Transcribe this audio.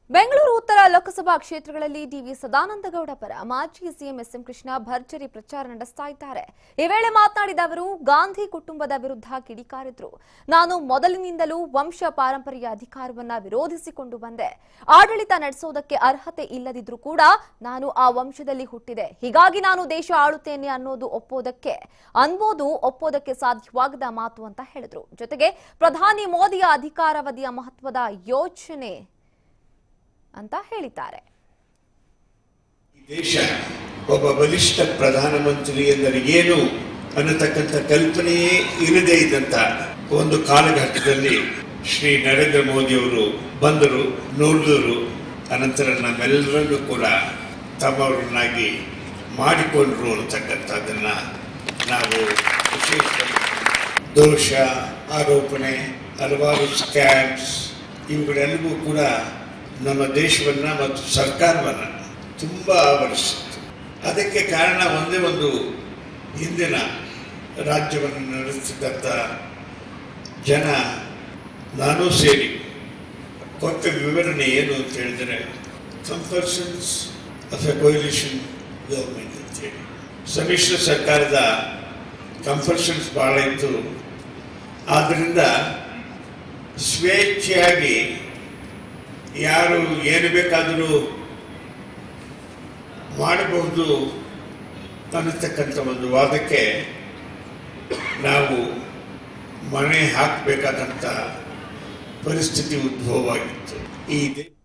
ಬೆಂಗಳೂರು ಉತ್ತರ ಲೋಕಸಭಾ ಕ್ಷೇತ್ರಗಳಲ್ಲಿ ಡಿವಿ ಸದಾನಂದಗೌಡ ಪರ ಮಾಜಿ ಸಿಎಂ ಎಸ್ಎಂ ಕೃಷ್ಣ ಭರ್ಜರಿ ಪ್ರಚಾರ ನಡೆಸ್ತಾ ಇದ್ದಾರೆ. ಈ ವೇಳೆ ಮಾತನಾಡಿದ ಅವರು ಗಾಂಧಿ ಕುಟುಂಬದ ವಿರುದ್ಧ ಕಿಡಿಕಾರಿದ್ರು. ನಾನು ಮೊದಲಿನಿಂದಲೂ ವಂಶ ಪಾರಂಪರ್ಯ ಅಧಿಕಾರವನ್ನ ವಿರೋಧಿಸಿಕೊಂಡು ಬಂದೆ. ಆಡಳಿತ ನಡೆಸೋದಕ್ಕೆ ಅರ್ಹತೆ ಇಲ್ಲದಿದ್ರೂ ಕೂಡ ನಾನು ಆ ವಂಶದಲ್ಲಿ ಹುಟ್ಟಿದೆ. ಹೀಗಾಗಿ ನಾನು ದೇಶ ಆಳುತ್ತೇನೆ ಅನ್ನೋದು ಒಪ್ಪೋದಕ್ಕೆ ಸಾಧ್ಯವಾಗದ ಮಾತು ಅಂತ ಹೇಳಿದ್ರು. ಜೊತೆಗೆ ಪ್ರಧಾನಿ ಮೋದಿಯ ಅಧಿಕಾರಾವಧಿಯ ಮಹತ್ವದ ಯೋಚನೆ ಅಂತ ಹೇಳಿದ್ದಾರೆ. ದೇಶ ಒಬ್ಬ ಬಲಿಷ್ಠ ಪ್ರಧಾನಮಂತ್ರಿ ಎಂದರೆ ಏನು ಅನ್ನತಕ್ಕಂಥ ಕಲ್ಪನೆಯೇ ಇಲ್ಲದೇ ಇದ್ದಂತ ಒಂದು ಕಾಲಘಟ್ಟದಲ್ಲಿ ಶ್ರೀ ನರೇಂದ್ರ ಮೋದಿ ಅವರು ಬಂದರು, ನೋಡಿದರು. ಅನಂತರ ನಮ್ಮೆಲ್ಲರನ್ನೂ ಕೂಡ ತಮ್ಮವರನ್ನಾಗಿ ಮಾಡಿಕೊಂಡ್ರು ಅನ್ನತಕ್ಕಂಥದ್ದನ್ನ ನಾವು ವಿಶೇಷವಾಗಿ ದೋಷ ಆರೋಪಣೆ, ಹಲವಾರು ಸ್ಕ್ಯಾಮ್ಸ್ ಇವುಗಳೆಲ್ಲವೂ ಕೂಡ ನಮ್ಮ ದೇಶವನ್ನ ಮತ್ತು ಸರ್ಕಾರವನ್ನ ತುಂಬ ಆವರಿಸಿತ್ತು. ಅದಕ್ಕೆ ಕಾರಣ ಒಂದೇ ಒಂದು, ಹಿಂದಿನ ರಾಜ್ಯವನ್ನು ನಡೆಸಿದಂಥ ಜನ ನಾನು ಸೇರಿ ಕೊಟ್ಟ ವಿವರಣೆ ಏನು ಅಂತ ಹೇಳಿದರೆ, compulsions of a coalition government ಅಂತೇಳಿ ಸಮ್ಮಿಶ್ರ ಸರ್ಕಾರದ ಕಂಪಲ್ಷನ್ಸ್ ಭಾಳ ಇತ್ತು. ಆದ್ದರಿಂದ ಸ್ವೇಚ್ಛೆಯಾಗಿ ಯಾರು ಏನು ಬೇಕಾದರೂ ಮಾಡಬಹುದು ಅನ್ನತಕ್ಕಂಥ ಒಂದು ವಾದಕ್ಕೆ ನಾವು ಮಣೆ ಹಾಕಬೇಕಾದಂಥ ಪರಿಸ್ಥಿತಿ ಉದ್ಭವವಾಗಿತ್ತು. ಈ